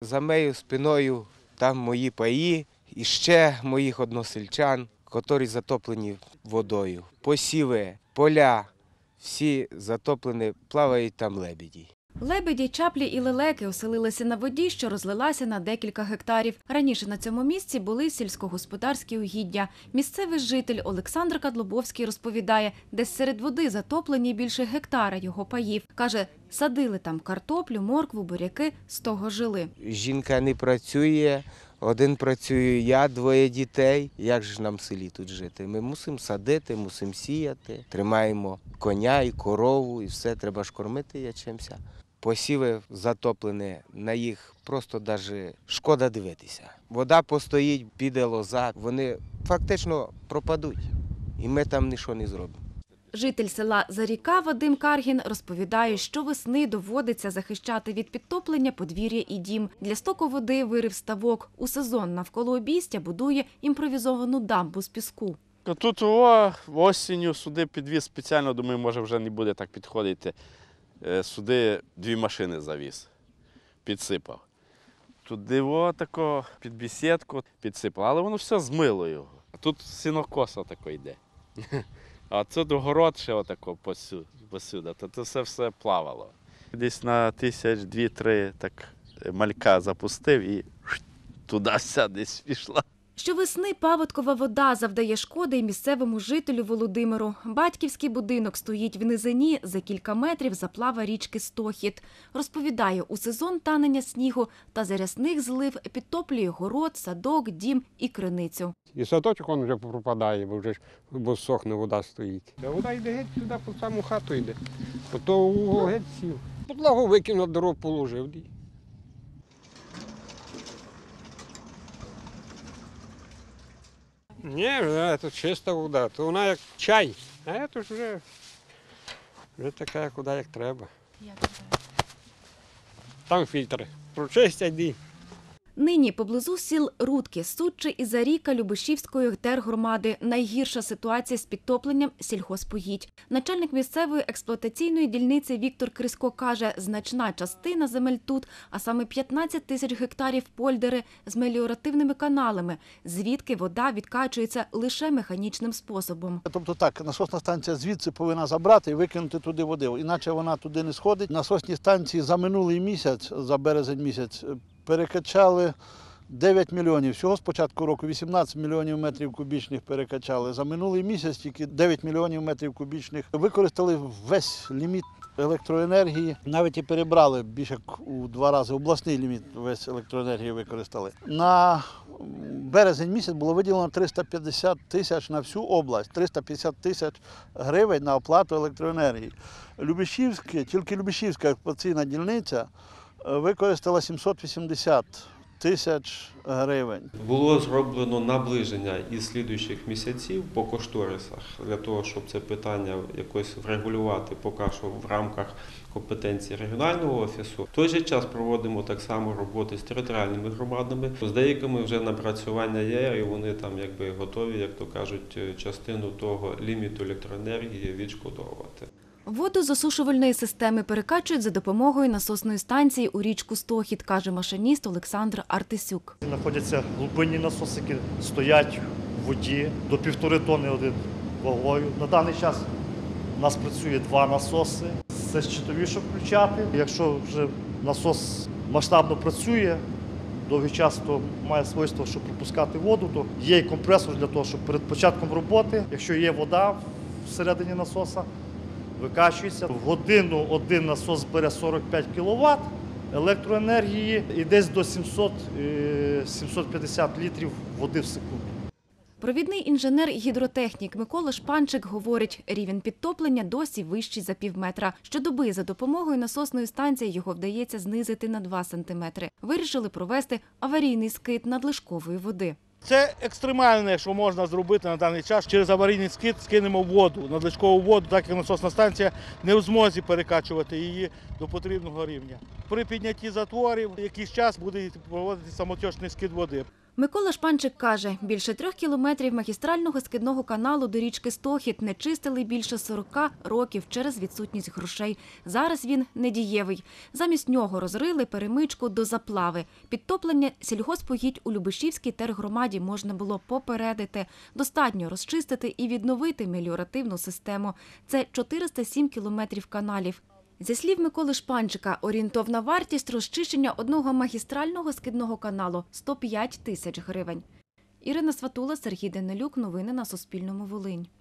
За моєю спиною там мої паї і ще моїх односельчан, які затоплені водою. Посіви, поля, всі затоплені, плавають там лебеді. Лебеді, чаплі і лелеки оселилися на воді, що розлилася на декілька гектарів. Раніше на цьому місці були сільськогосподарські угіддя. Місцевий житель Олександр Кадлубовський розповідає, десь серед води затоплені більше гектара його паїв. Каже, садили там картоплю, моркву, буряки, з того жили. Жінка не працює, один працюю я, двоє дітей. Як же ж нам в селі тут жити? Ми мусимо садити, мусимо сіяти, тримаємо коня і корову, і все, треба ж кормити чимся. Посіви затоплені, на їх просто навіть шкода дивитися. Вода постоїть, піде лоза, вони фактично пропадуть, і ми там нічого не зробимо. Житель села Заріка Вадим Каргін розповідає, що весни доводиться захищати від підтоплення подвір'я і дім. Для стоку води вирив ставок. У сезон навколо обійстя будує імпровізовану дамбу з піску. Тут осінню сюди підвіз спеціально, думаю, може вже не буде так підходити. Сюди 2 машини завіз, підсипав. Туди тако під бесідку підсипав, але воно все змило його. Тут сінокоса тако йде. А тут город ще отако посюди, то це все плавало. Десь на 2-3 так малька запустив і туди вся десь пішла. Щовесни паводкова вода завдає шкоди й місцевому жителю Володимиру. Батьківський будинок стоїть в низині, за кілька метрів заплава річки Стохід. Розповідає, у сезон танення снігу та зарясних злив підтоплює город, садок, дім і криницю. І садочок він вже пропадає, бо сохне вода стоїть. А вода йде геть сюди, по саму хату йде. То геть сів. Подлагу викинув, дров положив. Ні, це чиста вода, то вона як чай, а це ж вже така вода, як треба. Там фільтри, прочистять і. Нині поблизу сіл Рудки, Суччі і Заріка Любешівської тергромади найгірша ситуація з підтопленням сільгоспугідь. Начальник місцевої експлуатаційної дільниці Віктор Крисько каже, значна частина земель тут, а саме 15 тисяч гектарів польдери з меліоративними каналами, звідки вода відкачується лише механічним способом. Тобто так, насосна станція звідси повинна забрати і викинути туди води, іначе вона туди не сходить. Насосні станції за минулий місяць, за березень місяць, перекачали 9 мільйонів. Всього з початку року 18 мільйонів метрів кубічних перекачали. За минулий місяць тільки 9 мільйонів метрів кубічних. Використали весь ліміт електроенергії. Навіть і перебрали більше у 2 рази. Обласний ліміт весь електроенергії використали. На березень місяць було виділено 350 тисяч на всю область, 350 тисяч гривень на оплату електроенергії. Тільки Любешівська експлуатаційна дільниця використала 780 тисяч гривень. Було зроблено наближення із слідуючих місяців по кошторисах для того, щоб це питання якось врегулювати поки що в рамках компетенції регіонального офісу. В той же час проводимо так само роботи з територіальними громадами. З деякими вже напрацювання є, і вони там якби готові, як то кажуть, частину того ліміту електроенергії відшкодовувати. Воду з осушувальної системи перекачують за допомогою насосної станції у річку Стохід, каже машиніст Олександр Артисюк. Знаходяться глибинні насосики, стоять в воді до 1,5 тонни один вагою. На даний час у нас працює 2 насоси. Це щитовіше включати. Якщо вже насос масштабно працює, довгий час, то має свойство, щоб пропускати воду, то є і компресор для того, щоб перед початком роботи, якщо є вода всередині насоса, викачується. В годину один насос бере 45 кВт електроенергії і десь до 700-750 літрів води в секунду. Провідний інженер-гідротехнік Микола Шпанчик говорить, рівень підтоплення досі вищий за півметра. Щодоби за допомогою насосної станції його вдається знизити на 2 сантиметри. Вирішили провести аварійний скид надлишкової води. Це екстремальне, що можна зробити на даний час. Через аварійний скид скинемо воду, надлишкову воду, так як насосна станція не в змозі перекачувати її до потрібного рівня. При піднятті затворів якийсь час буде проводити самотечний скид води. Микола Шпанчик каже, більше 3 кілометрів магістрального скидного каналу до річки Стохід не чистили більше 40 років через відсутність грошей. Зараз він недієвий. Замість нього розрили перемичку до заплави. Підтоплення сільгоспугідь у Любешівській тергромаді можна було попередити. Достатньо розчистити і відновити меліоративну систему. Це 407 кілометрів каналів. Зі слів Миколи Шпанчика, орієнтовна вартість розчищення одного магістрального скидного каналу – 105 тисяч гривень. Ірина Сватула, Сергій Данилюк. Новини на Суспільному. Волинь.